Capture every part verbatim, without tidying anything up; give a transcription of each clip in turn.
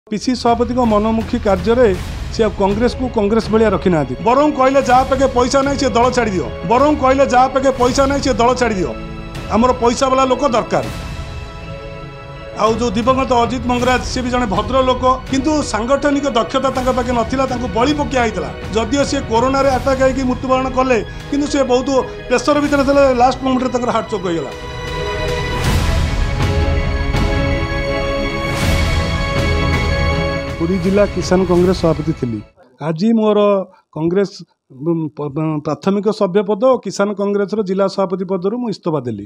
PC सभापति मनमुखी कार्य से कांग्रेस को कांग्रेस भाया रखी ना बरं कहले जहाँ पाखे पैसा नहीं सी दल छाड़ दियो बरं कहले जहाँ पाखे पैसा नहीं सी दल छाड़ दियो आमर पैसा वाला लोक दरकार आउ जो दिवंगत अजित मंगराज सी भी जड़े भद्र लोक किंतु सांगठनिक दक्षता पाखे नाला बली पकिया जदिओ सी कोरोना आटाक होगी मृत्युवरण कले किंतु सी बहुत प्रेसर भितर लास्ट मोमेंट में हार्ट चोक होगा। पुरी जिला किसान कांग्रेस सभापति थी आज मोर कांग्रेस प्राथमिक सभ्य पद और किसान कांग्रेस जिला सभापति पदर मु इस्तीफा देली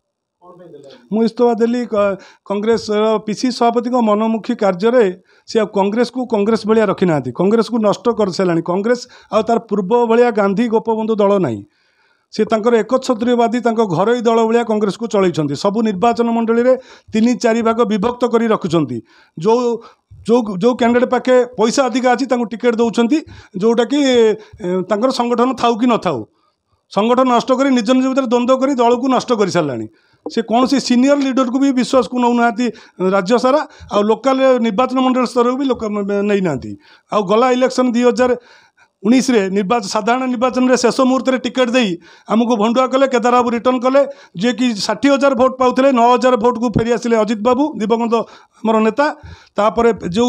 मु इस्तीफा देली कांग्रेस पीसी सभापति मनमुखी कार्य से कांग्रेस को कांग्रेस भाया रखी ना कांग्रेस को नष्ट कर सारे कांग्रेस आ तार पूर्व भाया गांधी गोपबंधु दल नहीं सी तांकर एकछत्रीयवादी घर दल भाया कांग्रेस को चलती सबू निर्वाचन मंडली में तीन चारि भाग विभक्त कर रखुंट जो जो जो कैंडिडेट पाखे पैसा अधिक अच्छी टिकेट दौरान जोटा कि तांकर संगठन थाऊ कि न थाऊ संगठन नष्ट कर निज निज भर द्वंद्व कर दल को नष्ट कर सारे से कौन सी सीनियर लीडर को भी विश्वास को नौना राज्य सारा आ लोकल निर्वाचन मंडल स्तर को भी लोक नहीं ना आ गला इलेक्शन दुई हजार उन्नीस निर्वाचन साधारण निर्वाचन में शेष मुहूर्त में टिकेट दे आमको भंडुआ कले केदार बाबू रिटर्न कले जे कि षाठी हजार भोट पाते नौ हजार भोट को फेरी आसिले अजित बाबू दिवंगत आमर नेता तापर जो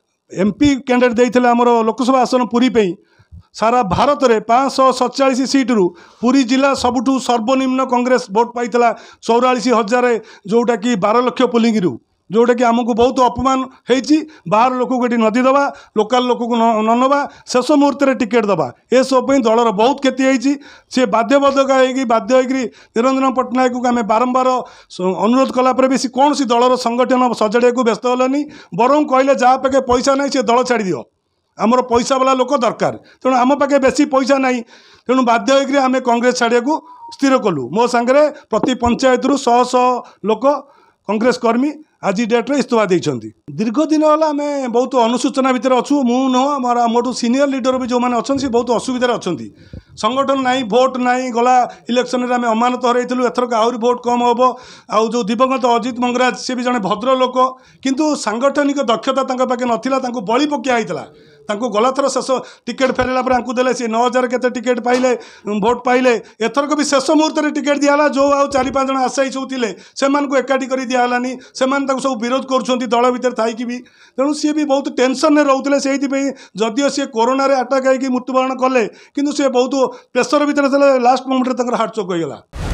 एमपी कैंडिडेट देते आमर लोकसभा आसन पुरी पे सारा भारत में पाँच सौ सतचाश सीट्रु पुरी जिला सबुठू सर्वनिम्न कांग्रेस भोट पाई चौराश हजार जोटा कि बारह लक्ष पोलिंग रु जोटा कि आमको बहुत अपमान होती बाहर लोक को नदी दवा लोकल लोक को न नवा शेष मुहूर्त में टिकेट दवा ए सब दलर बहुत क्षति होती सी बाध्यबाधक हो बाध्य निरंजन पट्टनायक को आम बारंबार अनुरोध कलापर भी कौन सी दलर संगठन सजाड़ा को व्यस्त हलानी बरं कहले जहाँ पाखे पैसा नहीं सी दल छाड़ दियो आमर पैसा वाला लोक दरकार तेणु आम पाखे बेसी पैसा नहीं तेणु बाध्य आम कांग्रेस छाड़िया को स्थिर कलु मो सांगे प्रति पंचायत रु शह शह लोक कांग्रेस कर्मी आज डेट्रे इस्तीफा देइछंती दीर्घ दिन है आम बहुत अनुसूचना भितर अच्छु मु नुह मोटू सीनियर लीडर भी जो मैंने अच्छा सी बहुत असुविधार अच्छा संगठन नाई भोट नाई गला इलेक्शन में आम अमानत हरइलु एथरक आहरी भोट कम हम आउ जो दिवंगत अजित मंगराज सी भी जड़े भद्र लोक किंतु सांगठनिक दक्षता पाखे नाला बली पकिया गला थर शेष टिकेट फेरला देले सी नौ हजार के टिकेट पाइले भोट पाइले एथरक भी शेष मुहूर्त में टिकेट दिहला जो आउ चारि पाँच जन आशायी सब थे से एकाठी कर दिहलानी से सब विरोध कर दल भितर थी भी तेणु सी भी बहुत टेंशन में रोते से जदिओ सी कोरोना आटाक होगी मृत्युवरण कले किंतु सी बहुत प्रेसर भितर लास्ट मोमेंट में हार्ट चोक होगा।